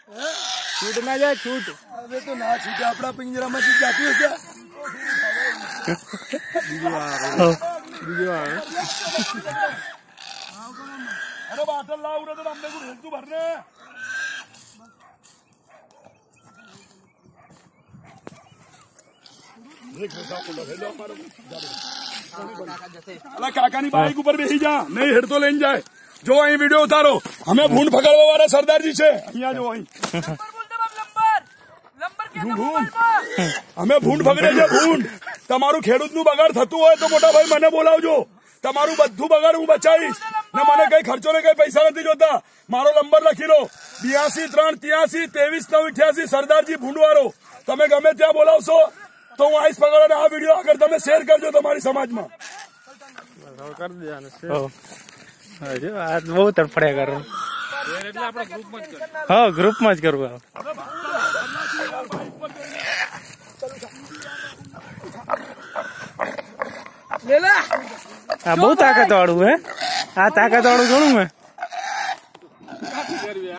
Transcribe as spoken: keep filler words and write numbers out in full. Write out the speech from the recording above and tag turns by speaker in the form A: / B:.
A: छूट ना जाए छूट।
B: अबे तो ना छूटे अपना पिंजरा में चीज जाती है क्या? अरे बाटल ला उड़े तो हमने को रेल तू भरने अला काकानी बाइक ऊपर बेही जा नहीं हेड तो लेन जाए जो अहीं वीडियो उतारो हमें भूंड पकड़वा वाला सरदार जी से अहिया जो अहीं हमें भूंड पकड़े છે ભૂંડ તમારું ખેડૂતનું બગાડ થતું હોય તો મોટા ભાઈ મને બોલાવજો તમારું બધું બગાડ હું બચાવીશ ને મને કઈ ખર્ચો ને કઈ પૈસા નથી જોતા મારો નંબર લખી લો બ્યાસી ત્રણ ત્યાસી ત્રેવીસ નવ અઠ્યાસી સરદારજી ભૂંડવાળો તમે ગમે ત્યાં બોલાવશો તો હું આઈશ પકડો આ વિડીયો આગળ તમે શેર કરજો તમારી સમાજમાં
A: બહુ તડફડ્યા કરો હા ગ્રુપમાં જ કરવું આ બહુ તાકાત વાળું હે આ તાકાત વાળું ઘણું હે